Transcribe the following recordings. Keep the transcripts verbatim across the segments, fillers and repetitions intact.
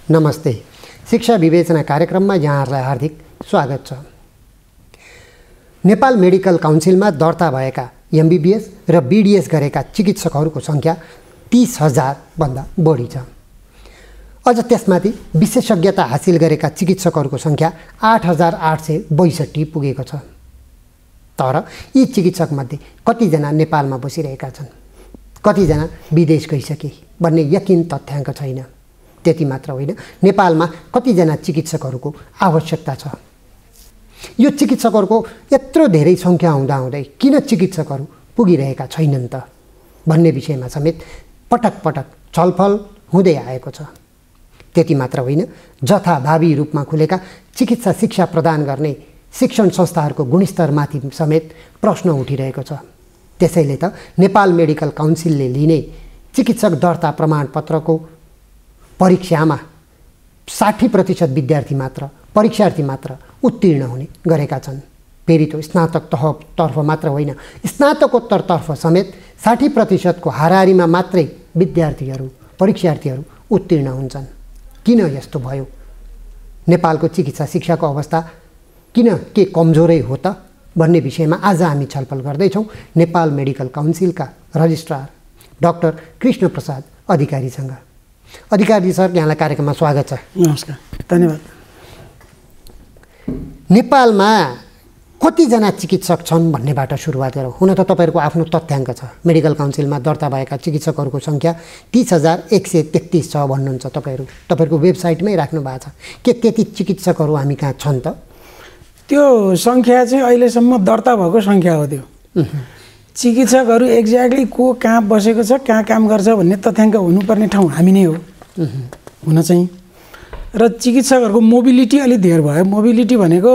नमस्ते। शिक्षा विवेचना कार्यक्रममा यहाँहरूलाई हार्दिक स्वागत छ। नेपाल मेडिकल काउन्सिलमा दर्ता भएका एमबीबीएस र बीडीएस गरेका चिकित्सकहरूको सङ्ख्या तीस हजार भन्दा बढी छ। अझ त्यसमाथि विशेषज्ञता हासिल गरेका चिकित्सकहरूको सङ्ख्या आठ हजार आठ सय बैसठी पुगेको छ। तर यी चिकित्सकमध्ये कतिजना नेपालमा बसिरहेका छन्, कतिजना विदेश गइसके भन्ने यकिन तथ्याङ्क छैन। त्यति मात्र होइन, नेपालमा कतिजना चिकित्सकहरूको आवश्यकता छ। यो चिकित्सकहरूको यत्रो धेरै सङ्ख्या हुँदाहुँदै किन चिकित्सकहरू पुगिरहेका छैनन् त भन्ने विषयमा समेत पटक पटक छलफल हुँदै आएको छ। त्यति मात्र होइन, जथाभावी रूपमा खुलेका चिकित्सा शिक्षा प्रदान गर्ने शिक्षण संस्थाहरूको गुणस्तरमाथि समेत प्रश्न उठिरहेको छ। त्यसैले त नेपाल मेडिकल काउन्सिलले लिने चिकित्सक दर्ता प्रमाणपत्रको परीक्षामा साठी प्रतिशत विद्यार्थी मात्र परीक्षार्थी मात्र उत्तीर्ण हुने गरेका छन्। फेरि त स्नातक तहतर्फ मात्र होइन, स्नातकोत्तरतर्फ समेत साठी प्रतिशतको हाराहारीमा मात्रै विद्यार्थीहरू परीक्षार्थीहरू उत्तीर्ण हुन्छन्। किन यस्तो भयो? नेपालको चिकित्सा शिक्षाको अवस्था किन के कमजोरै हो त भन्ने विषयमा आज हामी छलफल गर्दैछौँ नेपाल मेडिकल काउन्सिलका रजिस्ट्रार डाक्टर कृष्ण प्रसाद अधिकारीसँग। अधिकारी सर, यहाँलाई कार्यक्रममा स्वागत छ। नमस्कार, धन्यवाद। नेपालमा कतिजना चिकित्सक छन् भन्नेबाट सुरुवात गरौँ। हुन त तपाईँहरूको आफ्नो तथ्याङ्क छ, मेडिकल काउन्सिलमा दर्ता भएका चिकित्सकहरूको सङ्ख्या तीस हजार एक सय तेत्तिस छ भन्नुहुन्छ तपाईँहरू। तपाईँहरूको वेबसाइटमै राख्नु भएको छ। के त्यति चिकित्सकहरू हामी कहाँ छन् त? त्यो सङ्ख्या चाहिँ अहिलेसम्म दर्ता भएको सङ्ख्या हो। त्यो चिकित्सकहरू एक्ज्याक्टली को कहाँ बसेको छ, कहाँ काम गर्छ भन्ने तथ्याङ्क हुनुपर्ने ठाउँ हामी नै हो हुन चाहिँ। र चिकित्सकहरूको मोबिलिटी अलिक धेर भयो। मोबिलिटी भनेको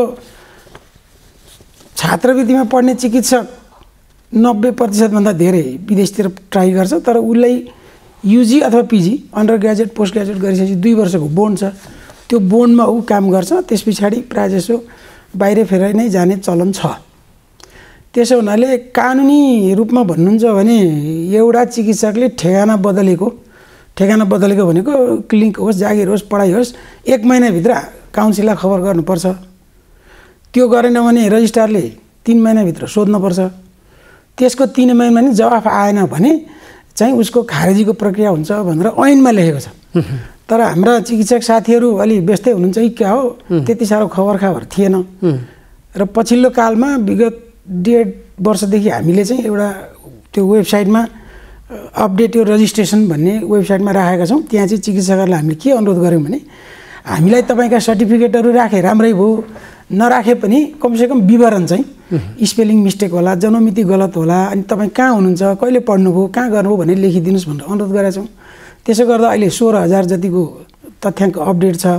छात्रवृत्तिमा पढ्ने चिकित्सक नब्बे प्रतिशतभन्दा धेरै विदेशतिर ट्राई गर्छ, तर उसलाई युजी अथवा PG under graduate post graduate गरिसकेपछि दुई वर्षको बोन्ड छ। त्यो बोन्डमा ऊ काम गर्छ। त्यस पछाडि प्रायःजसो बाहिर फेर नै जाने चलन छ। त्यसो हुनाले कानुनी रूपमा भन्नुहुन्छ भने एउटा चिकित्सकले ठेगाना बदलेको ठेगाना बदलेको भनेको क्लिनिक होस्, जागिर होस्, पढाइ होस्, एक महिनाभित्र काउन्सिललाई खबर गर्नुपर्छ। त्यो गरेन भने रजिस्ट्रारले तिन महिनाभित्र सोध्नुपर्छ। त्यसको तिन महिनामा नि जवाफ आएन भने चाहिँ उसको खारेजीको प्रक्रिया हुन्छ भनेर ऐनमा लेखेको छ। तर हाम्रा चिकित्सक साथीहरू अलि व्यस्तै हुनुहुन्छ कि क्या हो, त्यति साह्रो खबर खबर थिएन। र पछिल्लो कालमा विगत डेढ वर्षदेखि हामीले चाहिँ एउटा त्यो वेबसाइटमा अपडेट यो रजिस्ट्रेसन भन्ने वेबसाइटमा राखेका छौँ। त्यहाँ चाहिँ चिकित्सकहरूलाई हामीले के अनुरोध गऱ्यौँ भने हामीलाई तपाईँका सर्टिफिकेटहरू राखे राम्रै भयो, नराखे पनि कमसेकम विवरण चाहिँ स्पेलिङ मिस्टेक होला, जन्ममिति गलत होला, अनि तपाईँ कहाँ हुनुहुन्छ, कहिले पढ्नुभयो, कहाँ गर्नुभयो भनेर लेखिदिनुहोस् भनेर अनुरोध गरेका छौँ। त्यसो गर्दा अहिले सोह्र हजार जतिको तथ्याङ्क अपडेट छ।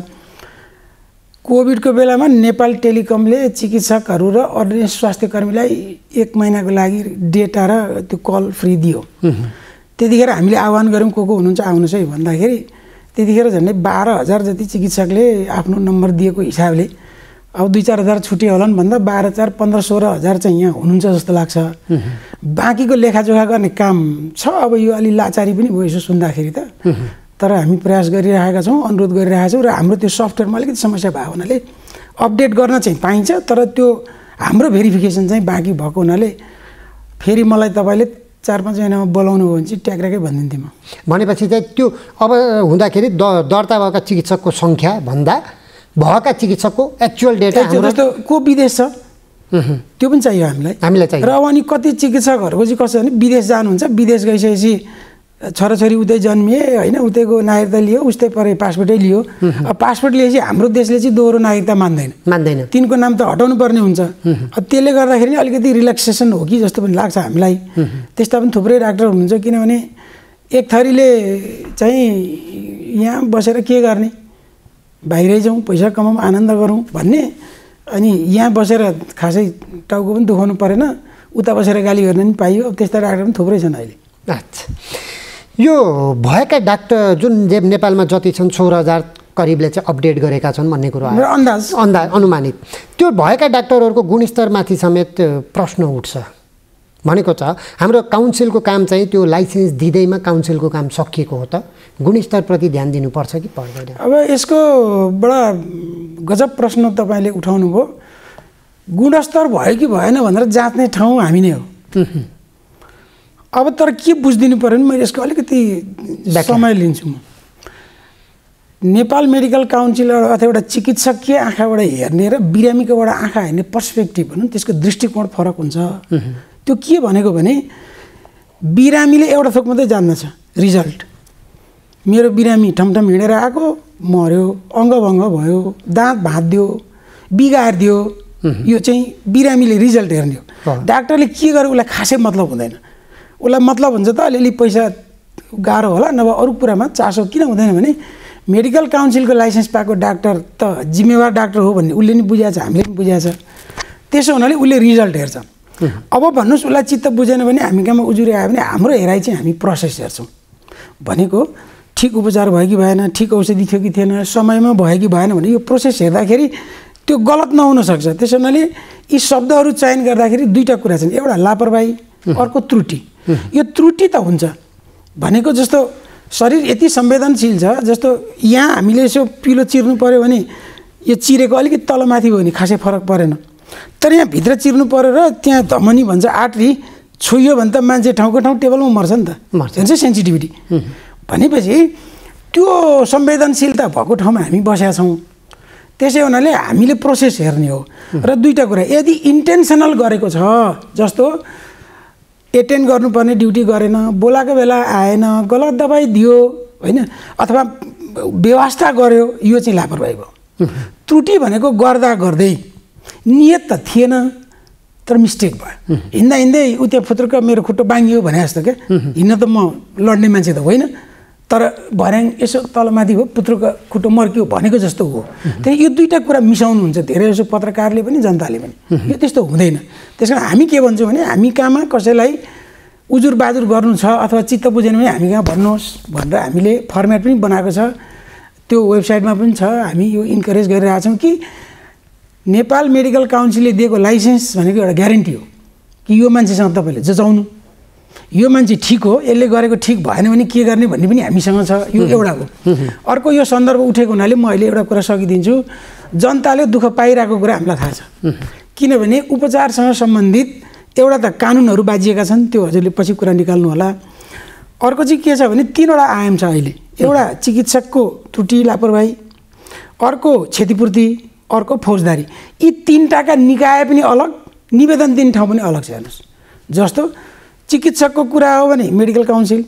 कोभिडको बेलामा नेपाल टेलिकमले चिकित्सकहरू र अन्य स्वास्थ्य कर्मीलाई एक महिनाको लागि डेटा र त्यो कल फ्री दियो। त्यतिखेर हामीले आह्वान गऱ्यौँ को को हुनुहुन्छ आउनुहोस् है भन्दाखेरि त्यतिखेर झन्डै बाह्र हजार जति चिकित्सकले आफ्नो नम्बर दिएको हिसाबले अब दुई चार हजार छुट्यो होलान् भन्दा बाह्र चार पन्ध्र सोह्र हजार चाहिँ यहाँ हुनुहुन्छ जस्तो लाग्छ। बाँकीको लेखाजोखा गर्ने काम छ। अब यो अलि लाचारी पनि भयो यसो सुन्दाखेरि त। तर हामी प्रयास गरिरहेका छौँ, अनुरोध गरिरहेका छौँ। र हाम्रो त्यो सफ्टवेयरमा अलिकति समस्या भएको हुनाले अपडेट गर्न चाहिँ पाइन्छ, तर त्यो हाम्रो भेरिफिकेसन चाहिँ बाँकी भएको हुनाले फेरि मलाई तपाईँले चार पाँच महिनामा बोलाउनु हो भने चाहिँ ट्याक्राकै भनिदिन्थेँ म। भनेपछि चाहिँ त्यो अब हुँदाखेरि द दर्ता भएका चिकित्सकको सङ्ख्या भन्दा भएका चिकित्सकको एक्चुअल डेटा जस्तो को विदेश छ त्यो पनि चाहियो हामीलाई हामीलाई चाहियो। र अब अनि कति चिकित्सकहरूको चाहिँ कस्तो भने विदेश जानुहुन्छ, विदेश गइसकेपछि छोराछोरी उतै जन्मिए होइन, उतैको नागरिकता लियो, उस्तै परे पासपोर्टै लियो। अब पासपोर्ट लिएपछि हाम्रो देशले चाहिँ दोहोरो नागरिकता मान्दैन मान्दैन तिनको नाम त हटाउनु पर्ने हुन्छ। अब त्यसले गर्दाखेरि अलिकति रिल्याक्सेसन हो कि जस्तो पनि लाग्छ हामीलाई। त्यस्ता पनि थुप्रै डाक्टर हुनुहुन्छ, किनभने एक थरीले चाहिँ यहाँ बसेर के गर्ने, बाहिरै जाउँ, पैसा कमाउँ, आनन्द गरौँ भन्ने, अनि यहाँ बसेर खासै टाउको पनि दुखाउनु परेन, उता बसेर गाली गर्न पनि पाइयो। अब त्यस्ता डाक्टर पनि थुप्रै छन् अहिले। अच्छा, यो भएका डाक्टर जुन नेपालमा जति छन् सोह्र हजार करिबले चाहिँ अपडेट गरेका छन् भन्ने कुरो अन्दाज अन्दाज अनुमानित। त्यो भएका डाक्टरहरूको गुणस्तरमाथि समेत प्रश्न उठ्छ। भनेको छ हाम्रो काउन्सिलको काम चाहिँ त्यो लाइसेन्स दिँदैमा काउन्सिलको काम सकिएको हो त गुणस्तरप्रति ध्यान दिनुपर्छ कि पर्दैन? अब यसको बडा गजब प्रश्न तपाईँले उठाउनु भयो। गुणस्तर भयो कि भएन भनेर जाँच्ने ठाउँ हामी नै हो। अब तर के बुझिदिनु पऱ्यो भने मैले यसको अलिकति समय लिन्छु। म नेपाल मेडिकल काउन्सिल अथवा एउटा चिकित्सकीय आँखाबाट हेर्ने र बिरामीकोबाट आँखा हेर्ने पर्सपेक्टिभ भनौँ त्यसको दृष्टिकोण फरक हुन्छ। त्यो के भनेको भने बिरामीले एउटा थोक मात्रै जान्दछ रिजल्ट। मेरो बिरामी ठमठम हिँडेर आएको मर्यो, अङ्गभङ्ग भयो, दाँत भाँचिदियो, बिगार दियो, यो चाहिँ बिरामीले रिजल्ट हेर्ने हो। डाक्टरले के गर्यो उसलाई खासै मतलब हुँदैन। उसलाई मतलब हुन्छ त अलिअलि पैसा गाह्रो होला नभए अरू कुरामा चासो किन हुँदैन भने मेडिकल काउन्सिलको लाइसेन्स पाएको डाक्टर त जिम्मेवार डाक्टर हो भन्ने उसले नि बुझाएको छ, हामीले पनि बुझाएको छ। त्यसो हुनाले उसले रिजल्ट हेर्छ। अब भन्नुहोस् उसलाई चित्त बुझेन भने हामी कहाँमा उजुरी आयो भने हाम्रो हेराइ चाहिँ हामी प्रोसेस हेर्छौँ। भनेको ठिक उपचार भयो कि भएन, ठिक औषधि थियो कि थिएन, समयमा भयो कि भएन भने यो प्रोसेस हेर्दाखेरि त्यो गलत नहुनसक्छ। त्यसो हुनाले यी शब्दहरू चयन गर्दाखेरि दुईवटा कुरा छन्, एउटा लापरवाही, अर्को त्रुटि। यो त्रुटि त हुन्छ भनेको जस्तो शरीर यति संवेदनशील छ, जस्तो यहाँ हामीले यसो पिलो चिर्नु पऱ्यो भने यो चिरेको अलिकति तलमाथि भयो भने खासै फरक परेन। तर यहाँ भित्र चिर्नु पऱ्यो र त्यहाँ धमनी भन्छ आर्टरी छोइयो भने त मान्छे ठाउँको ठाउँ टेबलमा मर्छ नि त, भन्छ सेन्सिटिभिटी। भनेपछि त्यो संवेदनशीलता भएको ठाउँमा हामी बसेका छौँ। त्यसै हुनाले हामीले प्रोसेस हेर्ने हो। र दुईवटा कुरा, यदि इन्टेन्सनल गरेको छ, जस्तो एटेन्ड गर्नुपर्ने ड्युटी गरेन, बोलाएको बेला आएन, गलत दबाई दियो होइन, अथवा व्यवस्था गर्यो, यो चाहिँ लापरवाही भयो। त्रुटि भनेको गर्दा गर्दै नियत त थिएन तर मिस्टेक भयो। हिँड्दा हिँड्दै उ त्यहाँ फुत्रुक मेरो खुट्टो बाङ्गियो भने जस्तो क्या, हिँड्न त म लड्ने मान्छे त होइन, तर भर्याङ यसो तलमाथि हो पुत्रुको खुट्टो मर्कियो भनेको जस्तो हो। त्यही यो दुईवटा कुरा मिसाउनुहुन्छ धेरै जसो पत्रकारले पनि जनताले पनि। यो त्यस्तो हुँदैन। त्यस कारण हामी के भन्छौँ भने हामी कहाँमा कसैलाई उजुर बाजुर गर्नु छ अथवा चित्त बुझेन भने हामी कहाँ भन्नुहोस् भनेर हामीले फर्मेट पनि बनाएको छ, त्यो वेबसाइटमा पनि छ। हामी यो इन्करेज गरिरहेछौँ कि नेपाल मेडिकल काउन्सिलले दिएको लाइसेन्स भनेको एउटा ग्यारेन्टी हो कि यो मान्छेसँग तपाईँले जचाउनु, यो मान्छे ठिक हो, यसले गरेको ठिक भएन भने के गर्ने भन्ने पनि हामीसँग छ। यो एउटा हो। अर्को यो सन्दर्भ उठेको हुनाले म अहिले एउटा कुरा सकिदिन्छु। जनताले दुःख पाइरहेको कुरा हामीलाई थाहा छ, किनभने उपचारसँग सम्बन्धित एउटा त कानुनहरू बाजिएका छन्, त्यो हजुरले पछि कुरा निकाल्नु होला। अर्को चाहिँ के छ भने तिनवटा आयाम छ अहिले। एउटा चिकित्सकको त्रुटि लापरवाही, अर्को क्षतिपूर्ति, अर्को फौजदारी। यी तिनवटाका निकाय पनि अलग, निवेदन दिने ठाउँ पनि अलग छ। हेर्नुहोस्, जस्तो चिकित्सकको कुरा हो भने मेडिकल काउन्सिल,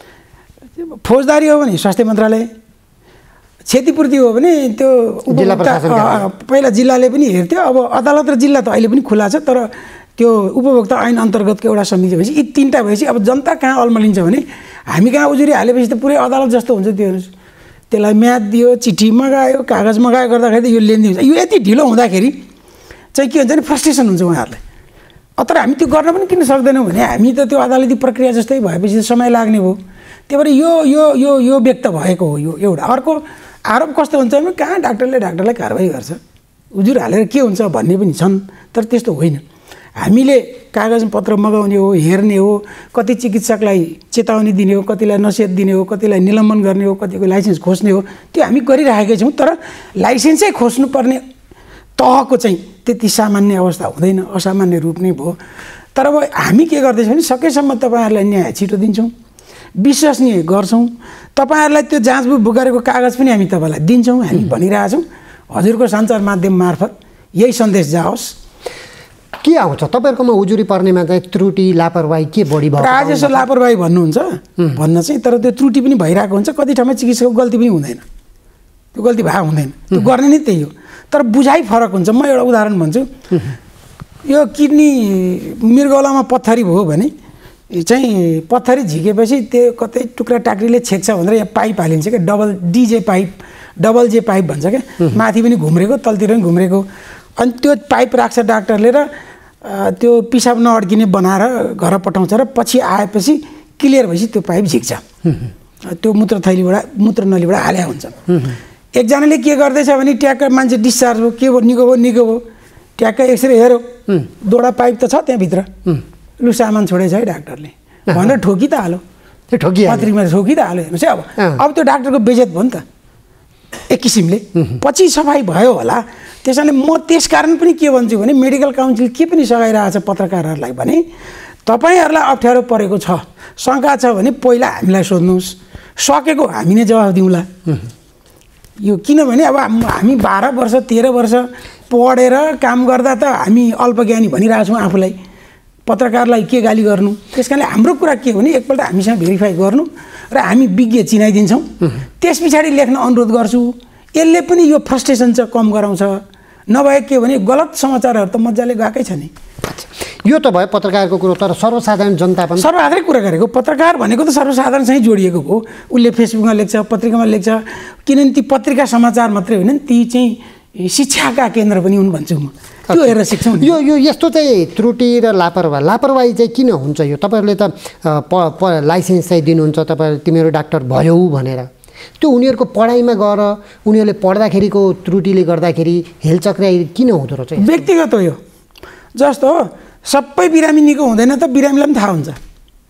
फौजदारी हो भने स्वास्थ्य मन्त्रालय, क्षतिपूर्ति हो भने त्यो उपभोक्ता पहिला जिल्लाले पनि हेर्थ्यो, अब अदालत र जिल्ला त अहिले पनि खुला छ, तर त्यो उपभोक्ता ऐन अन्तर्गतको एउटा समिति भएपछि यी तिनवटा भएपछि अब जनता कहाँ अल्मलिन्छ भने हामी कहाँ उजुरी हालेपछि त पुरै अदालत जस्तो हुन्छ। त्यो हेर्नुहोस्, त्यसलाई म्याद दियो, चिठी मगायो, कागज मगायो गर्दाखेरि त यो लेनदेन हुन्छ। यो यति ढिलो हुँदाखेरि चाहिँ के हुन्छ भने फ्रस्ट्रेसन हुन्छ उहाँहरूलाई। तर हामी त्यो गर्न पनि किन सक्दैनौँ भने हामी त त्यो अदालती प्रक्रिया जस्तै भएपछि समय लाग्ने भयो। त्यही भएर यो यो यो यो व्यक्त भएको हो। यो एउटा। अर्को आरोप कस्तो हुन्छ भने कहाँ डाक्टरले डाक्टरलाई कारवाही गर्छ, उजुर हालेर के हुन्छ भन्ने पनि छन्, तर त्यस्तो होइन। हामीले कागजपत्र मगाउने हो, हेर्ने हो, कति चिकित्सकलाई चेतावनी दिने हो, कतिलाई नसिहत दिने हो, कतिलाई निलम्बन गर्ने हो, कतिको लाइसेन्स खोज्ने हो, त्यो हामी गरिरहेकै छौँ। तर लाइसेन्सै खोज्नुपर्ने तहको चाहिँ त्यति सामान्य अवस्था हुँदैन, असामान्य रूप नै भयो। तर अब हामी के गर्दैछौँ भने सकेसम्म तपाईँहरूलाई न्याय छिटो दिन्छौँ, विश्वसनीय गर्छौँ, तपाईँहरूलाई त्यो जाँचबुझ गरेको कागज पनि हामी तपाईँलाई दिन्छौँ। हामी भनिरहेछौँ हजुरको सञ्चार माध्यम मार्फत यही सन्देश जाओस्। के आउँछ तपाईँहरूकोमा उजुरी पर्नेमा चाहिँ त्रुटि लापरवाही के बढी भयो? प्रायः जसो लापरवाही भन्नुहुन्छ भन्न चाहिँ, तर त्यो त्रुटि पनि भइरहेको हुन्छ। कति ठाउँमा चिकित्सकको गल्ती पनि हुँदैन, त्यो गल्ती भए हुँदैन, त्यो गर्ने नै त्यही हो। तर बुझाइ फरक हुन्छ। म एउटा उदाहरण भन्छु, यो किडनी मृगौलामा पत्थरी भयो भने चाहिँ पत्थरी झिकेपछि त्यो कतै टुक्रा टाक्रीले छेक्छ भनेर यहाँ पाइप हालिन्छ क्या, double DJ pipe, double J pipe भन्छ क्या, माथि पनि घुम्रेको तलतिर पनि घुम्रेको। अनि त्यो पाइप राख्छ डाक्टरले र त्यो पिसाब नअड्किने बनाएर घर पठाउँछ र पछि आएपछि क्लियर भएपछि त्यो पाइप झिक्छ, त्यो मूत्र थैलीबाट मूत्र नलीबाट हाल्या हुन्छ। एकजनाले के गर्दैछ भने ट्याक्क मान्छे डिस्चार्ज भयो, के भयो, निको भयो निको भयो, ट्याक्क एक्सरे हेऱ्यो, दोडा पाइप त छ त्यहाँभित्र, लु सामान छोडेछ है डाक्टरले भनेर ठोकी त हाल्यो, त्यो ठोकिहाल्यो, पत्रिकामा ठोकी त हाल्यो। हेर्नुहोस् है, अब अब त्यो डाक्टरको बेइज्जत भयो नि त एक किसिमले। पछि सफाइ भयो होला। त्यसैले म त्यस कारण पनि के भन्छु भने मेडिकल काउन्सिल के पनि सघाइरहेछ पत्रकारहरूलाई भने तपाईँहरूलाई अप्ठ्यारो परेको छ, शङ्का छ भने पहिला हामीलाई सोध्नुहोस्, सकेको हामी नै जवाफ दिउँला। यो किनभने अब हामी बाह्र वर्ष तेह्र वर्ष पढेर काम गर्दा त हामी अल्पज्ञानी भनिरहेको छौँ आफूलाई, पत्रकारलाई के गाली गर्नु। त्यस कारणले हाम्रो कुरा के हो भने एकपल्ट हामीसँग भेरिफाई गर्नु र हामी विज्ञ चिनाइदिन्छौँ, त्यस पछाडि लेख्न अनुरोध गर्छु। यसले पनि यो फ्रस्ट्रेसन चाहिँ कम गराउँछ। नभए के भने गलत समाचारहरू त मजाले गएकै छ नि। यो त भयो पत्रकारको कुरो, तर सर्वसाधारण जनता पनि सर्वसाधारण कुरा गरेको। पत्रकार भनेको त सर्वसाधारणसँग जोडिएको हो। उसले फेसबुकमा लेख्छ, पत्रिकामा लेख्छ, किनभने ती पत्रिका समाचार मात्रै होइन, ती चाहिँ शिक्षाका केन्द्र पनि हुन् भन्छु म। त्यो हेरेर सिक्छौँ। यो यो यस्तो चाहिँ त्रुटि र लापरवाही लापरवाही चाहिँ किन हुन्छ? यो तपाईँहरूले त प प लाइसेन्स चाहिँ दिनुहुन्छ, तपाईँ तिमीहरू डाक्टर भयौ भनेर, त्यो उनीहरूको पढाइमा गएर उनीहरूले पढ्दाखेरिको त्रुटिले गर्दाखेरि हेलचक्राइ किन हुँदो रहेछ? व्यक्तिगत हो यो। जस्तो सबै बिरामी निको हुँदैन त बिरामीलाई पनि थाहा हुन्छ,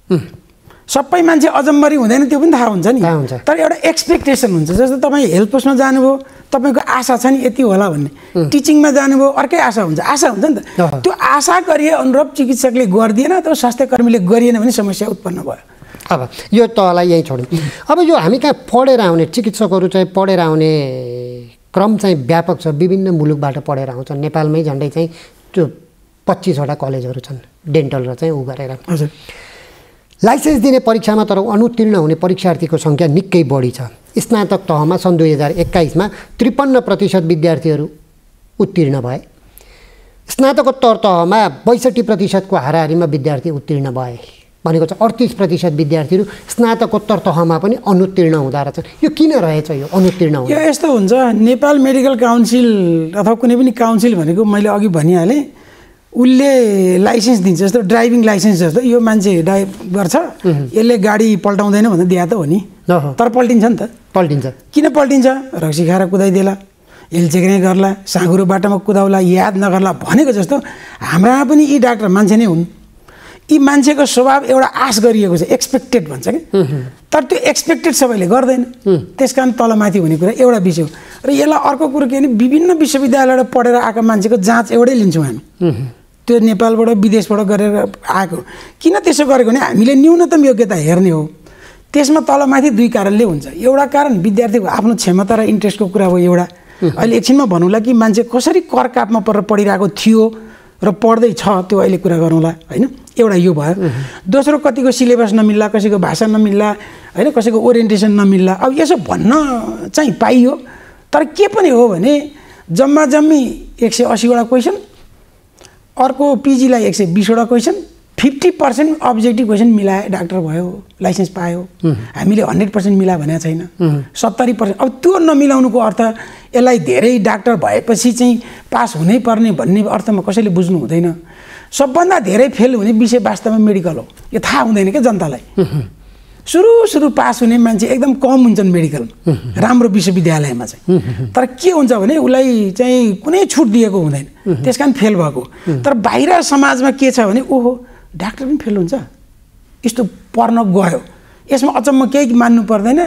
सबै मान्छे अजम्बरी हुँदैन त्यो पनि थाहा हुन्छ नि। तर एउटा एक्सपेक्टेसन हुन्छ। जस्तो तपाईँ हेल्थ पोस्टमा जानुभयो, तपाईँको आशा छ नि यति होला भन्ने, टिचिङमा जानुभयो अर्कै आशा हुन्छ, आशा हुन्छ नि त। त्यो आशा गरिए अनुरूप चिकित्सकले गरिदिएन अथवा स्वास्थ्य कर्मीले गरिएन भने समस्या उत्पन्न भयो। अब यो तलाई यहीँ छोड्यौँ। अब यो हामी कहाँ पढेर आउने चिकित्सकहरू चाहिँ पढेर आउने क्रम चाहिँ व्यापक छ, विभिन्न मुलुकबाट पढेर आउँछन्। नेपालमै झन्डै चाहिँ त्यो पच्चिसवटा कलेजहरू छन् डेन्टल र चाहिँ उ गरेर। हजुर। लाइसेन्स दिने परीक्षामा तर अनुत्तीर्ण हुने परीक्षार्थीको सङ्ख्या निकै बढी छ। स्नातक तहमा सन् दुई हजार एक्काइसमा त्रिपन्न प्रतिशत विद्यार्थीहरू उत्तीर्ण भए। स्नातकोत्तर तहमा बैसठी प्रतिशतको हाराहारीमा विद्यार्थी उत्तीर्ण भए। भनेको चाहिँ अडतिस प्रतिशत विद्यार्थीहरू स्नातकोत्तर तहमा पनि अनुत्तीर्ण हुँदा रहेछन्। यो किन रहेछ यो अनुत्तीर्ण हुनु? यो यस्तो हुन्छ, नेपाल मेडिकल काउन्सिल अथवा कुनै पनि काउन्सिल भनेको मैले अघि भनिहालेँ, उसले लाइसेन्स दिन्छ। जस्तो ड्राइभिङ लाइसेन्स जस्तो यो मान्छे ड्राइभ गर्छ, यसले गाडी पल्टाउँदैन भनेर दिया त हो नि, तर पल्टिन्छ नि त। पल्टिन्छ। किन पल्टिन्छ? रक्सी खाएर कुदाइदिएला, हेलचेक्राइ गर्ला, साँघुरो बाटोमा कुदाउला, याद नगर्ला भनेको जस्तो हाम्रामा पनि यी डाक्टर मान्छे नै हुन्। यी मान्छेको स्वभाव एउटा आश गरिएको छ, एक्सपेक्टेड भन्छ कि, तर त्यो एक्सपेक्टेड सबैले गर्दैन। त्यस कारण तलमाथि हुने कुरा एउटा विषय हो। र यसलाई अर्को कुरो के भने विभिन्न विश्वविद्यालयबाट पढेर आएका मान्छेको जाँच एउटै लिन्छौँ हामी, त्यो नेपालबाट विदेशबाट गरेर आएको। किन त्यसो गरेको भने हामीले न्यूनतम योग्यता हेर्ने हो। त्यसमा तलमाथि दुई कारणले हुन्छ। एउटा कारण विद्यार्थीको आफ्नो क्षमता र इन्ट्रेस्टको कुरा हो एउटा। अहिले एकछिनमा भनौँला कि मान्छे कसरी कर कापमा परेर पढिरहेको थियो र पढ्दै छ त्यो अहिले कुरा गरौँला होइन। एउटा यो भयो। दोस्रो कतिको सिलेबस नमिल्ला, कसैको भाषा नमिल्ला होइन, कसैको ओरिएन्टेसन नमिल्ला। अब यसो भन्न चाहिँ पाइयो, तर के पनि हो भने जम्मा जम्मी एक सय असीवटा क्वेसन, अर्को पिजीलाई एक सय बिसवटा question, fifty percent objective question मिलाए डाक्टर भयो, लाइसेन्स पायो। हामीले हन्ड्रेड पर्सेन्ट मिला भनेको छैन, सत्तरी पर्सेन्ट। अब त्यो नमिलाउनुको अर्थ यसलाई धेरै डाक्टर भएपछि चाहिँ पास हुनै पर्ने भन्ने अर्थमा कसैले बुझ्नु हुँदैन। सबभन्दा धेरै फेल हुने विषय वास्तवमा मेडिकल हो, यो थाहा हुँदैन क्या जनतालाई। सुरु सुरु पास हुने मान्छे एकदम कम हुन्छन् मेडिकल राम्रो विश्वविद्यालयमा चाहिँ। तर के हुन्छ भने उसलाई चाहिँ कुनै छुट दिएको हुँदैन, त्यस कारण फेल भएको। तर बाहिर समाजमा के छ भने ओहो डाक्टर पनि फेल हुन्छ, यस्तो पर्न गयो। यसमा अचम्म केही मान्नु पर्दैन।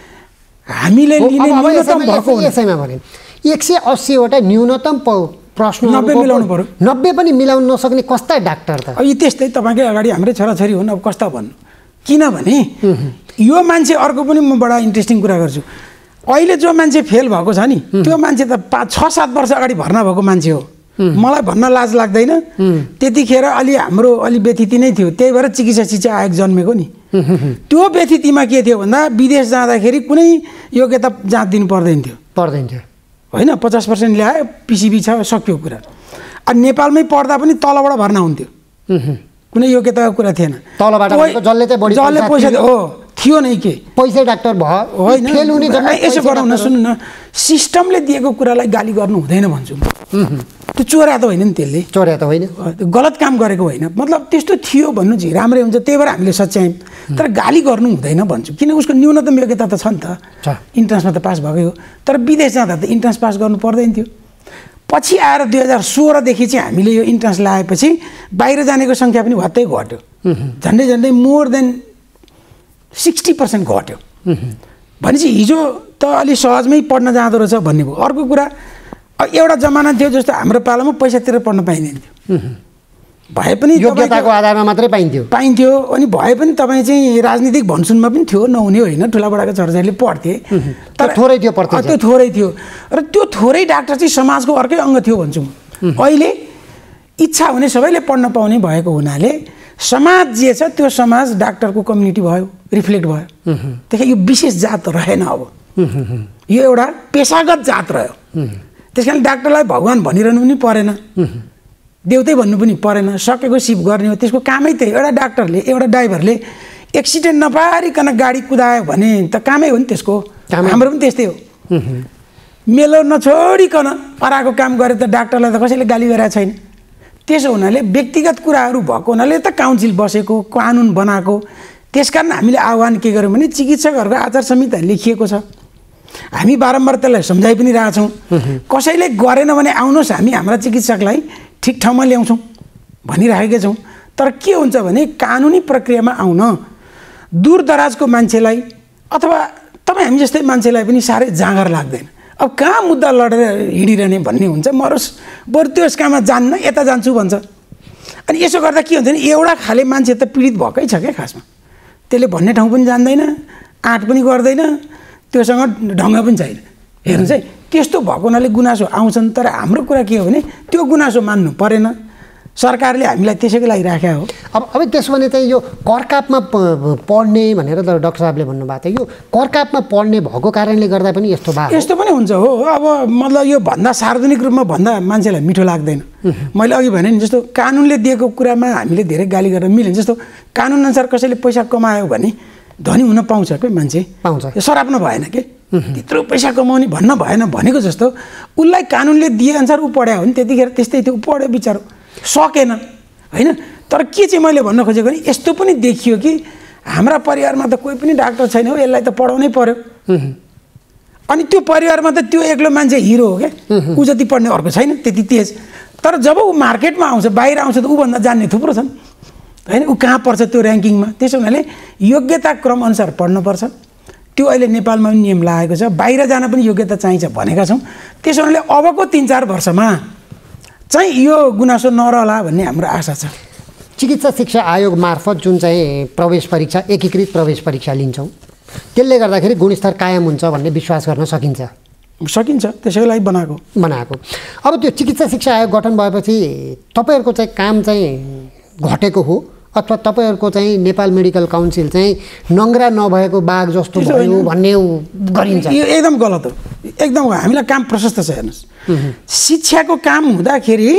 हामीले लिने न्यूनतम भएको यसैमा भने एक सय अस्सीवटा न्यूनतम प्रश्न नब्बे मिलाउनु पर्यो। नब्बे पनि मिलाउन नसक्ने कस्ता डाक्टर त? अब यी त्यस्तै तपाईँकै अगाडि हाम्रै छोराछोरी हुन्, अब कस्ता भन्नु। किनभने यो मान्छे अर्को पनि म बडा इन्ट्रेस्टिङ कुरा गर्छु। अहिले जो मान्छे फेल भएको छ नि त्यो मान्छे त पाँच छ सात वर्ष अगाडि भर्ना भएको मान्छे हो। मलाई भन्न लाज लाग्दैन, त्यतिखेर अलि हाम्रो अलि व्यथिति नै थियो, त्यही भएर चिकित्सा शिक्षा आयोग जन्मेको नि। त्यो व्यथितिमा के थियो भन्दा विदेश जाँदाखेरि कुनै योग्यता जाँच दिनु पर्दैन थियो पर्दैन थियो होइन। पचास पर्सेन्ट ल्यायो, पिसिबी छ, सक्यो कुरा। अब नेपालमै पढ्दा पनि तलबाट भर्ना हुन्थ्यो, कुनै योग्यताको कुरा थिएन। तलबाट जसले चाहिँ बढी जसले पैसा हो थियो नै के पैसा डाक्टर भयो होइन। फेल हुने यसो गरौँ न, सुन्नु न, सिस्टमले दिएको कुरालाई गाली गर्नु हुँदैन भन्छु म। त्यो चोरा त होइन नि, त्यसले चोरा त होइन, गलत काम गरेको होइन। मतलब त्यस्तो थियो भन्नु चाहिँ राम्रै हुन्छ, त्यही भएर हामीले सच्यायौँ। तर गाली गर्नु हुँदैन भन्छु, किन उसको न्यूनतम योग्यता त छ नि त, इन्ट्रान्समा त पास भएकै हो। तर विदेश जाँदा त इन्ट्रान्स पास गर्नु पर्दैन थियो। पछि आएर दुई हजार सोह्रदेखि चाहिँ हामीले यो इन्ट्रान्स लगाएपछि बाहिर जानेको सङ्ख्या पनि भत्तै घट्यो, झन्डै झन्डै मोर देन सिक्सटी पर्सेन्ट घट्यो। भनेपछि हिजो त अलि सहजमै पढ्न जाँदो रहेछ भन्ने भयो। अर्को कुरा, एउटा जमाना थियो जस्तो हाम्रो पालामा पैसा तिरेर पढ्न पाइँदैन थियो, भए पनि योग्यताको आधारमा मात्रै पाइन्थ्यो पाइन्थ्यो अनि भए पनि तपाईँ चाहिँ राजनीतिक भन्सुनमा पनि थियो, नहुने होइन, ठुलाबडाको छोराछोरीले पढ्थे, तर थोरै थियो पढ्थे, त्यो थोरै थियो। र त्यो थोरै डाक्टर चाहिँ समाजको अर्कै अङ्ग थियो भन्छु म। अहिले इच्छा हुने सबैले पढ्न पाउने भएको हुनाले समाज जे छ त्यो समाज डाक्टरको कम्युनिटी भयो, रिफ्लेक्ट भयो। त्यही यो विशेष जात रहेन, अब यो एउटा पेसागत जात रह्यो। त्यस कारण डाक्टरलाई भगवान् भनिरहनु पनि परेन, देउतै भन्नु पनि परेन, सकेको सिप गर्ने हो, त्यसको कामै त्यही। एउटा डाक्टरले, एउटा ड्राइभरले एक्सिडेन्ट नपारिकन गाडी कुदायो भने त कामै हो नि त्यसको, हाम्रो पनि त्यस्तै हो। मेलो नछोडिकन अराको काम गरे त डाक्टरलाई त कसैले गाली गरेको छैन। त्यसो हुनाले व्यक्तिगत कुराहरू भएको हुनाले त काउन्सिल बसेको, कानुन बनाएको। त्यसकारण हामीले आह्वान के गर्यौँ भने चिकित्सकहरूको आचार संहिता लेखिएको छ, हामी बारम्बार त्यसलाई सम्झाइ पनि रहेछौँ। कसैले गरेन भने आउनुहोस्, हामी हाम्रा चिकित्सकलाई ठिक ठाउँमा ल्याउँछौँ भनिराखेका छौँ। तर के हुन्छ भने कानुनी प्रक्रियामा आउन दूरदराजको मान्छेलाई अथवा तपाईँ हामी जस्तै मान्छेलाई पनि साह्रै जाँगर लाग्दैन। अब कहाँ मुद्दा लडेर हिँडिरहने भन्ने हुन्छ, मरोस् बरु त्यस काममा जान्न, यता जान्छु भन्छ। अनि यसो गर्दा के हुन्छ भने एउटा खाले मान्छे त पीडित भएकै छ क्या खासमा, त्यसले भन्ने ठाउँ पनि जान्दैन, आँट पनि गर्दैन, त्योसँग ढङ्ग पनि छैन। हेर्नुहोस् है, त्यस्तो भएको हुनाले गुनासो आउँछन्। तर हाम्रो कुरा के हो भने त्यो गुनासो मान्नु परेन, सरकारले हामीलाई त्यसैको लागि राखेको हो। अब अब त्यसो भने चाहिँ यो करकापमा पढ्ने भनेर त डाक्टर साहबले भन्नुभएको थियो, यो करकापमा पढ्ने भएको कारणले गर्दा पनि यस्तो भयो, यस्तो पनि हुन्छ हो। अब मतलब यो भन्दा सार्वजनिक रूपमा भन्दा मान्छेलाई मिठो लाग्दैन। मैले अघि भने नि जस्तो कानुनले दिएको कुरामा हामीले धेरै गाली गर्न मिल्दैन। जस्तो कानुनअनुसार कसैले पैसा कमायो भने धनी हुन पाउँछ के मान्छे, पाउँछ, यो सराप्न भएन के, त्यत्रो पैसा कमाउने भन्न भएन भनेको जस्तो उसलाई कानुनले दिएअनुसार ऊ पढ्यो भने त्यतिखेर त्यस्तै थियो, ऊ पढ्यो बिचारो, सकेन होइन। तर के चाहिँ मैले भन्न खोजेको भने यस्तो पनि देखियो कि हाम्रा परिवारमा त कोही पनि डाक्टर छैन हो, यसलाई त पढाउनै पर्यो। अनि त्यो परिवारमा त त्यो एक्लो मान्छे हिरो हो क्या, ऊ जति पढ्ने अर्को छैन त्यति तेज। तर जब ऊ मार्केटमा आउँछ, बाहिर आउँछ त ऊभन्दा जान्ने थुप्रो छन् होइन, ऊ कहाँ पर्छ त्यो ऱ्याङ्किङमा। त्यसो हुनाले योग्यता क्रम अनुसार पढ्नुपर्छ। त्यो अहिले नेपालमा पनि नियम लागेको छ, बाहिर जान पनि योग्यता चाहिन्छ भनेका छौँ। त्यसो हुनाले अबको तिन चार वर्षमा चाहिँ यो गुनासो नरहला भन्ने हाम्रो आशा छ। चिकित्सा शिक्षा आयोग मार्फत जुन चाहिँ प्रवेश परीक्षा, एकीकृत प्रवेश परीक्षा लिन्छौँ, त्यसले गर्दाखेरि गुणस्तर कायम हुन्छ भन्ने विश्वास गर्न सकिन्छ सकिन्छ त्यसैको लागि बनाएको बनाएको अब त्यो चिकित्सा शिक्षा आयोग गठन भएपछि तपाईँहरूको चाहिँ काम चाहिँ घटेको हो अथवा तपाईँहरूको चाहिँ नेपाल मेडिकल काउन्सिल चाहिँ नङ्ग्रा नभएको बाघ जस्तो भयो भन्ने गरिन्छ? यो एकदम गलत हो, एकदम हो। हामीलाई काम प्रशस्त छ। हेर्नुहोस्, शिक्षाको काम हुँदाखेरि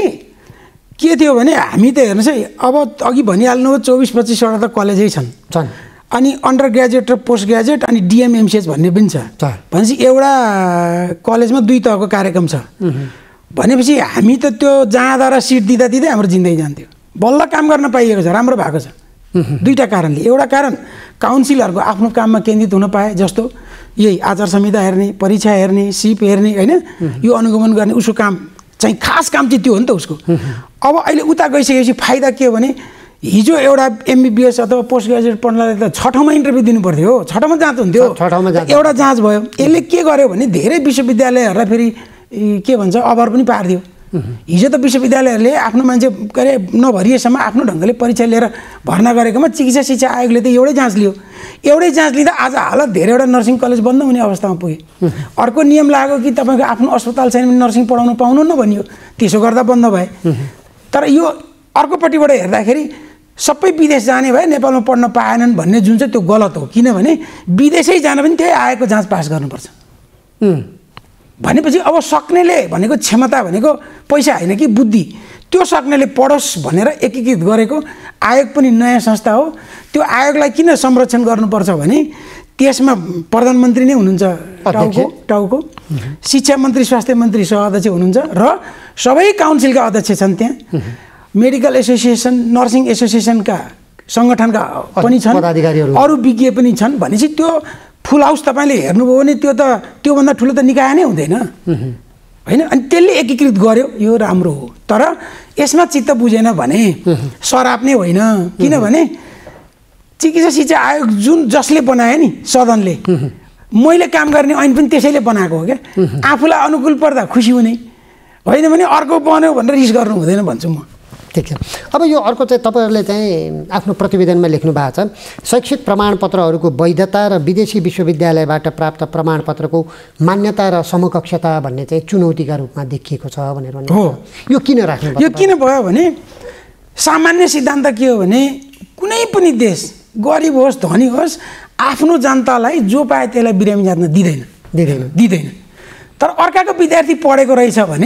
के थियो भने हामी त हेर्नुहोस् है, अब अघि भनिहाल्नु हो चौबिस पच्चिसवटा त कलेजै छन् छन् अनि अन्डर ग्रेजुएट र पोस्ट ग्रेजुएट अनि डिएमएमसिएच भन्ने पनि छ। भनेपछि एउटा कलेजमा दुई तहको कार्यक्रम छ भनेपछि हामी त त्यो जाँदा र सिट दिँदा दिँदै हाम्रो जिन्दगी जान्थ्यो। बल्ल काम गर्न पाइएको छ, राम्रो भएको छ। दुईवटा कारणले, एउटा कारण काउन्सिलरको आफ्नो काममा केन्द्रित हुन पाए, जस्तो यही आचार संहिता हेर्ने, परीक्षा हेर्ने, सिप हेर्ने होइन, यो अनुगमन गर्ने, उसको काम चाहिँ खास काम चाहिँ त्यो हो नि त उसको। अब अहिले उता गइसकेपछि फाइदा के हो भने हिजो एउटा एमबिबिएस अथवा पोस्ट ग्रेजुएट पढ्नलाई त छ ठाउँमा इन्टरभ्यू दिनु पर्थ्यो हो, छ ठाउँमा जाँच हुन्थ्यो, एउटा जाँच भयो। यसले के गर्यो भने धेरै विश्वविद्यालयहरूलाई फेरि के भन्छ अभर पनि पारिदियो। हिजो त विश्वविद्यालयहरूले आफ्नो मान्छे के अरे नभरिएसम्म आफ्नो ढङ्गले परीक्षा लिएर भर्ना गरेकोमा चिकित्सा शिक्षा आयोगले त एउटै जाँच लियो। एउटै जाँच लिँदा आज हालत धेरैवटा नर्सिङ कलेज बन्द हुने अवस्थामा पुगे। अर्को नियम लाग्यो कि तपाईँको आफ्नो अस्पताल छैन भने नर्सिङ पढाउनु पाउनुहुन्न भनियो, त्यसो गर्दा बन्द भए। तर यो अर्कोपट्टिबाट हेर्दाखेरि सबै विदेश जाने भए नेपालमा पढ्न पाएनन् भन्ने जुन चाहिँ त्यो गलत हो। किनभने विदेशै जान पनि त्यही आएको जाँच पास गर्नुपर्छ भनेपछि अब सक्नेले भनेको क्षमता भनेको पैसा होइन कि बुद्धि, त्यो सक्नेले पढोस् भनेर एकीकृत गरेको आयोग पनि नयाँ संस्था हो। त्यो आयोगलाई किन संरक्षण गर्नुपर्छ भने त्यसमा प्रधानमन्त्री नै हुनुहुन्छ टाउको टाउको शिक्षा मन्त्री, स्वास्थ्य मन्त्री सहअध्यक्ष हुनुहुन्छ र सबै काउन्सिलका अध्यक्ष छन्। त्यहाँ मेडिकल एसोसिएसन, नर्सिङ एसोसिएसनका सङ्गठनका पनि छन्, अरू विज्ञ पनि छन्। भनेपछि त्यो फुल हाउस तपाईँले हेर्नुभयो भने त्यो त त्योभन्दा ठुलो त निकाय नै हुँदैन। होइन। अनि त्यसले एकीकृत गर्यो, यो राम्रो हो। तर यसमा चित्त बुझेन भने सराप नै होइन, किनभने चिकित्सा शिक्षा आयोग जुन जसले बनायो नि सदनले, मैले काम गर्ने ऐन पनि त्यसैले बनाएको हो क्या। आफूलाई अनुकूल पर्दा खुसी हुने, होइन भने अर्को बन्यो भनेर रिस गर्नु हुँदैन भन्छु म। ठिक छ। अब यो अर्को चाहिँ तपाईँहरूले चाहिँ आफ्नो प्रतिवेदनमा लेख्नु भएको छ, शैक्षिक प्रमाणपत्रहरूको वैधता र विदेशी विश्वविद्यालयबाट प्राप्त प्रमाणपत्रको मान्यता र समकक्षता भन्ने चाहिँ चुनौतीका रूपमा देखिएको छ भनेर भन्नु हो। यो किन राख्नु? यो किन भयो भने सामान्य सिद्धान्त के हो भने कुनै पनि देश गरिब होस् धनी होस् आफ्नो जनतालाई जो पाए त्यसलाई बिरामी जान दिँदैन दिँदैन दिँदैन तर अर्काको विद्यार्थी पढेको रहेछ भने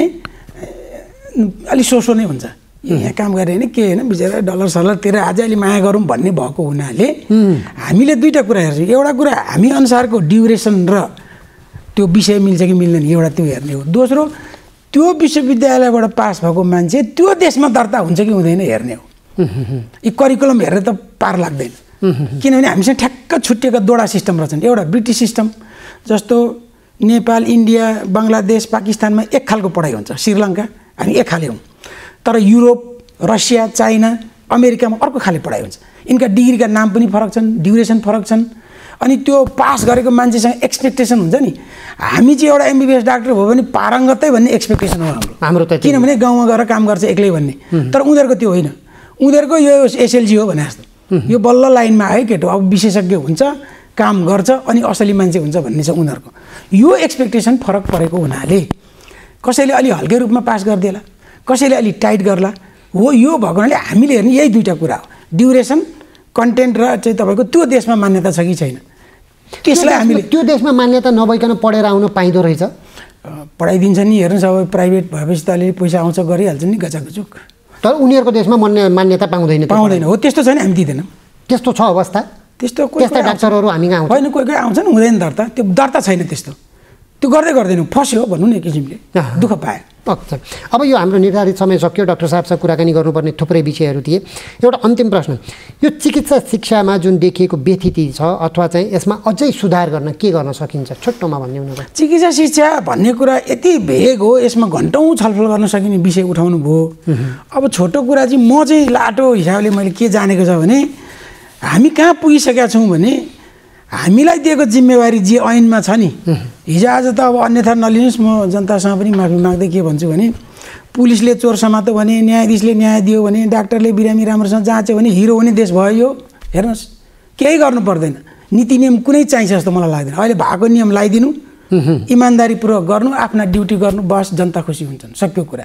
अलि सोसो नै हुन्छ, यहाँ काम गरे होइन के होइन बिचरा डलर सलर तिरेर अझै अलि माया गरौँ भन्ने भएको हुनाले हामीले दुईवटा कुरा हेर्छौँ। एउटा कुरा हामी अनुसारको ड्युरेसन र त्यो विषय मिल्छ कि मिल्दैन एउटा त्यो हेर्ने हो। दोस्रो त्यो विश्वविद्यालयबाट पास भएको मान्छे त्यो देशमा दर्ता हुन्छ कि हुँदैन हेर्ने हो। यी करिकुलम हेरेर त पार लाग्दैन, किनभने हामीसँग ठ्याक्क छुट्टिएका दुईवटा सिस्टम रहेछन्। एउटा ब्रिटिस सिस्टम जस्तो नेपाल, इन्डिया, बङ्गलादेश, पाकिस्तानमा एक खालको पढाइ हुन्छ, श्रीलङ्का हामी एक खाले हौँ। तर युरोप, रसिया, चाइना, अमेरिकामा अर्को खाले पढाइ हुन्छ। यिनका डिग्रीका नाम पनि फरक छन्, ड्युरेसन फरक छन्। अनि त्यो पास गरेको मान्छेसँग एक्सपेक्टेसन हुन्छ नि, हामी चाहिँ एउटा एमबिबिएस डाक्टर भयो भने पारङ्गतै भन्ने एक्सपेक्टेसन हो हाम्रो हाम्रो त, किनभने गाउँमा गएर काम गर्छ एक्लै भन्ने। तर उनीहरूको त्यो होइन, उनीहरूको यो एसएलजी हो भने जस्तो यो बल्ल लाइनमा आयो केटो, अब विशेषज्ञ हुन्छ, काम गर्छ, अनि असली मान्छे हुन्छ भन्ने छ उनीहरूको। यो एक्सपेक्टेसन फरक परेको हुनाले कसैले अलि हल्के रूपमा पास गरिदिएला, कसैले अलि टाइट गर्ला हो। यो भएको हुनाले हामीले हेर्ने यही दुईवटा कुरा हो, ड्युरेसन, कन्टेन्ट र चाहिँ तपाईँको त्यो देशमा मान्यता छ कि छैन। त्यसलाई हामीले त्यो देशमा मान्यता नभइकन पढेर आउन पाइँदो रहेछ, पढाइदिन्छ नि। हेर्नुहोस् अब प्राइभेट भएपछि त अलिअलि पैसा आउँछ गरिहाल्छ नि गचागुचुक, तर उनीहरूको देशमा मान्य मान्यता पाउँदैन पाउँदैन हो। त्यस्तो छैन, हामी दिँदैनौँ। त्यस्तो छ अवस्था, त्यस्तो त्यस्ता डाक्टरहरू हामी कहाँ आउँछ? होइन, कोही कोही आउँछन्, हुँदैन दर्ता, त्यो दर्ता छैन त्यस्तो, त्यो गर्दै गर्दैनौँ, फस्यो भनौँ न एक किसिमले, दुःख पायो। अच्छा, अब यो हाम्रो निर्धारित समय सक्यो, डाक्टर साहबसँग कुराकानी गर्नुपर्ने थुप्रै विषयहरू थिए। एउटा अन्तिम प्रश्न, यो चिकित्सा शिक्षामा जुन देखिएको व्यथिति छ अथवा चाहिँ यसमा अझै सुधार गर्न के गर्न सकिन्छ, छोटोमा भन्ने हुनु? चिकित्सा शिक्षा भन्ने कुरा यति भेग हो, यसमा घन्टौँ छलफल गर्न सकिने विषय उठाउनु भयो। अब छोटो कुरा चाहिँ म चाहिँ लाटो हिसाबले मैले के जानेको छ भने हामी कहाँ पुगिसकेका छौँ भने हामीलाई दिएको जिम्मेवारी जे ऐनमा छ नि, हिजो आज त अब अन्यथा नलिनुहोस्, म जनतासँग पनि माफी माग्दै के भन्छु भने पुलिसले चोर समात्यो भने, न्यायाधीशले न्याय दियो भने, डाक्टरले बिरामी राम्रोसँग जाँच्यो भने हिरो हुने देश भयो यो। हेर्नुहोस् केही गर्नु पर्दैन, नीति नियम कुनै चाहिन्छ जस्तो मलाई लाग्दैन। अहिले भएको नियम लगाइदिनु, इमान्दारीपूर्वक गर्नु, आफ्ना ड्युटी गर्नु, बस जनता खुसी हुन्छन्, सक्यो कुरा।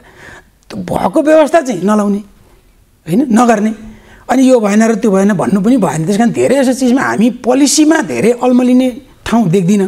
भएको व्यवस्था चाहिँ नलाउने होइन, नगर्ने, अनि यो भएन र त्यो भएन भन्नु पनि भएन। त्यस कारण धेरै जस्तो चिजमा हामी पोलिसीमा धेरै अल्मलिने ठाउँ देख्दिनँ।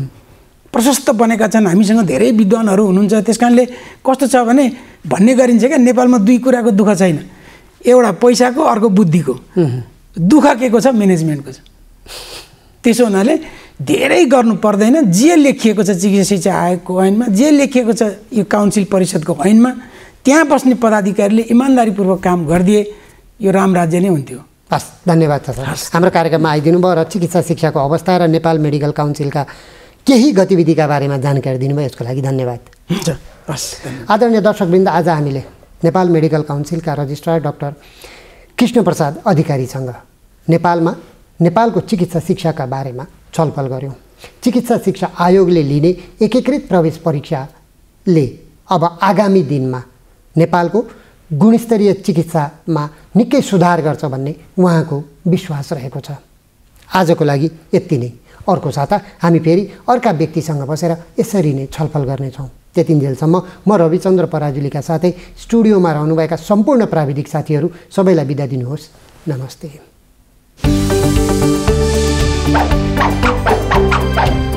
प्रशस्त बनेका छन्, हामीसँग धेरै विद्वानहरू हुनुहुन्छ। त्यस कारणले कस्तो छ भने भन्ने गरिन्छ क्या, नेपालमा दुई कुराको दुःख छैन, एउटा पैसाको, अर्को बुद्धिको। दुःख के को छ? म्यानेजमेन्टको छ। त्यसो हुनाले धेरै गर्नु पर्दैन। जे लेखिएको छ चिकित्सा शिक्षा आयोगको ऐनमा, जे लेखिएको छ यो काउन्सिल परिषदको ऐनमा, त्यहाँ बस्ने पदाधिकारीले इमान्दारीपूर्वक काम गरिदिए यो राम राज्य नै हुन्थ्यो। हस्, धन्यवाद छ सर, हाम्रो कार्यक्रममा आइदिनु भयो र चिकित्सा शिक्षाको अवस्था र नेपाल मेडिकल काउन्सिलका केही गतिविधिका बारेमा जानकारी दिनुभयो, यसको लागि धन्यवाद। हुन्छ, हस्। आदरणीय दर्शकवृन्द, आज हामीले नेपाल मेडिकल काउन्सिलका रजिस्ट्रार डाक्टर कृष्णप्रसाद अधिकारीसँग नेपालमा नेपालको चिकित्सा शिक्षाका बारेमा छलफल गऱ्यौँ। चिकित्सा शिक्षा आयोगले लिने एकीकृत प्रवेश परीक्षाले अब आगामी दिनमा नेपालको गुणस्तरीय चिकित्सामा निकै सुधार गर्छ भन्ने उहाँको विश्वास रहेको छ। आजको लागि यति नै। अर्को साता हामी फेरि अर्का व्यक्तिसँग बसेर यसरी नै छलफल गर्नेछौँ। त्यतिन्जेलसम्म म रविचन्द्र पराजुलीका साथै स्टुडियोमा रहनुभएका सम्पूर्ण प्राविधिक साथीहरू सबैलाई बिदा दिनुहोस्। नमस्ते।